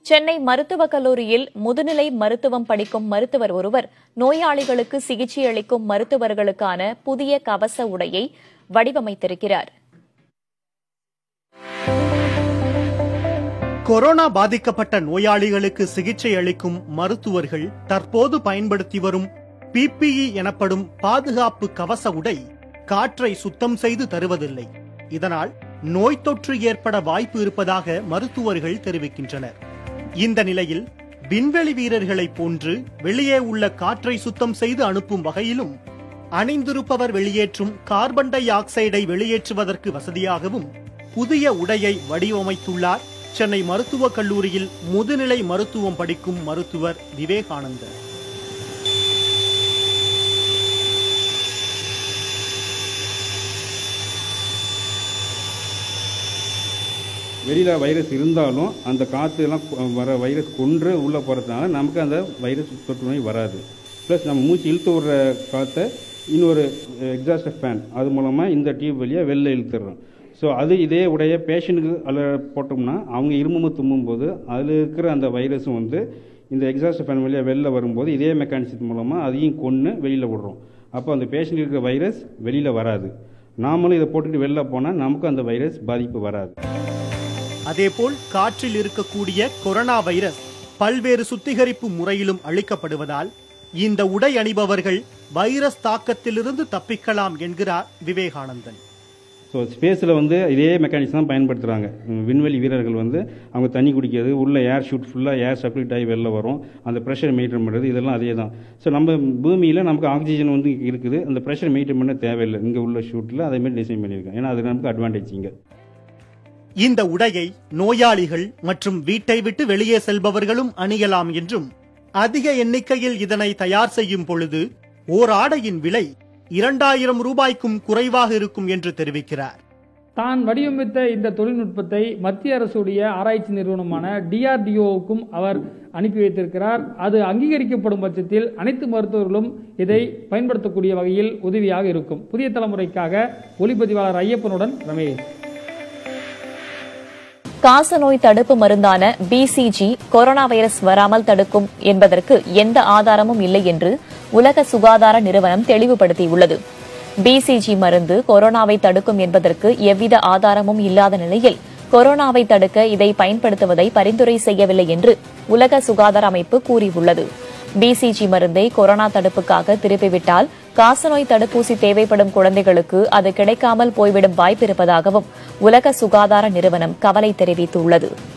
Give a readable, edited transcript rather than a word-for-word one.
சென்னை மருத்துவக் கல்லூரியில் முதுநிலை மருத்துவம் படிக்கும் மருத்துவர் ஒருவர் நோயாளிகளுக்கு சிகிச்சை அளிக்கும் மருத்துவர்களுக்கான புதிய கவச உடையை வடிவமைத்திருக்கிறார். கொரோனா பாதிக்கப்பட்ட நோயாளிகளுக்கு சிகிச்சை அளிக்கும் மருத்துவர்கள் தற்போது பயன்படுத்தி வரும் PPE எனப்படும் பாதுகாப்பு கவச உடை காற்றை சுத்தம் செய்து தருவதில்லை. இதனால் நோய் தொற்று ஏற்பட வாய்ப்பு இருப்பதாக மருத்துவர்கள் தெரிவிக்கின்றனர். இந்த நிலையில் விண்வெளி வீரர்களைப் போன்று வெளியே உள்ள காற்றை சுத்தம் செய்து அனுப்பும் வகையிலும் அணிந்திருப்பவர் வெளியேற்றும் கார்பன் டை ஆக்சைடை வெளியேற்றுவதற்கு வசதியாகவும் புதிய உடையை வடிவமைத்துள்ளார் சென்னை மருத்துவக் கல்லூரியில் முதுநிலை மருத்துவம் படிக்கும் மருத்துவர் விவேகானந்தர். வெளியில வைரஸ் இருந்தாலும் அந்த காற்றுலாம் வர வைரஸ் கொன்று உள்ளே போகிறதுனால நமக்கு அந்த வைரஸ் தொற்று நோய் வராது. ப்ளஸ் நம்ம மூச்சு இழுத்து விடுற காற்றை இன்னொரு எக்ஸாஸ்ட் ஃபேன் அது மூலமாக இந்த டியூப் வழியாக வெளில இழுத்துடுறோம். ஸோ அது இதே உடைய பேஷண்ட்டுக்கு அதில் போட்டோம்னா அவங்க இருமும் தும்மும்போது அதில் இருக்கிற அந்த வைரஸும் இந்த எக்ஸாஸ்ட் ஃபேன் வழியாக வெளில வரும்போது இதே மெக்கானிசத்து மூலமாக அதையும் கொன்று வெளியில் விடுறோம். அப்போ அந்த பேஷண்ட்டுக்கு இருக்கிற வைரஸ் வெளியில் வராது. நாமளும் இதை போட்டுட்டு வெளில போனால் நமக்கு அந்த வைரஸ் பாதிப்பு வராது. அதேபோல் காற்றில் இருக்கக்கூடிய கொரோனா வைரஸ் பல்வேறு சுத்திகரிப்பு முறையிலும் அளிக்கப்படுவதால் இந்த உடை அணிபவர்கள் வைரஸ் தாக்கத்திலிருந்து தப்பிக்கலாம் என்கிறார் விவேகானந்தன். ஸோ ஸ்பேஸில் இதே மெக்கானிக்ஸ் தான் பயன்படுத்துகிறாங்க. விண்வெளி வீரர்கள் அவங்க தண்ணி குடிக்கிறது, உள்ள ஏர் ஷூட் ஃபுல்லாக ஏர் சர்க்குலேட் ஆகி வெளில வரும், அந்த ப்ரெஷர் மெயின்டைன் பண்ணுறது, இதெல்லாம் அதே தான். ஸோ நம்ம பூமியில் நமக்கு ஆக்சிஜன் இருக்குது, அந்த ப்ரெஷர் மெயின்டைன் பண்ண தேவையில்லை. இங்கே உள்ள ஷூட்டில் அதேமாதிரி டிசைன் பண்ணியிருக்கேன். ஏன்னா அது நமக்கு அட்வான்டேஜ். இங்கே இந்த உடையை நோயாளிகள் மற்றும் வீட்டை விட்டு வெளியே செல்பவர்களும் அணியலாம் என்றும், அதிக எண்ணிக்கையில் இதனை தயார் செய்யும் பொழுது ஓர் ஆடையின் விலை 2000 ரூபாய்க்கும் குறைவாக இருக்கும் என்று தெரிவிக்கிறார். தான் வடிவமைத்த இந்த தொழில்நுட்பத்தை மத்திய அரசுடைய ஆராய்ச்சி நிறுவனமான DRDOவுக்கும் அவர் அனுப்பி வைத்திருக்கிறார். அது அங்கீகரிக்கப்படும் பட்சத்தில் அனைத்து மருத்துவர்களும் இதை பயன்படுத்தக்கூடிய வகையில் உதவியாக இருக்கும். புதிய தலைமுறைக்காக ஒளிப்பதிவாளர் ஐயப்பனுடன் ரமேஷ். காசநோய் தடுப்பு மருந்தான BCG கொரோனா வைரஸ் வராமல் தடுக்கும் என்பதற்கு எந்த ஆதாரமும் இல்லை என்று உலக சுகாதார நிறுவனம் தெளிவுபடுத்தியுள்ளது. BCG மருந்து கொரோனாவை தடுக்கும் என்பதற்கு எவ்வித ஆதாரமும் இல்லாத நிலையில் கொரோனாவை தடுக்க இதை பயன்படுத்துவதை பரிந்துரை செய்யவில்லை என்று உலக சுகாதார அமைப்பு கூறியுள்ளது. BCG மருந்தை கொரோனா தடுப்புக்காக திருப்பிவிட்டால் காசநோய் தடுப்பூசி தேவைப்படும் குழந்தைகளுக்கு அது கிடைக்காமல் போய்விடும் வாய்ப்பு இருப்பதாகவும் உலக சுகாதார நிறுவனம் கவலை தெரிவித்துள்ளது.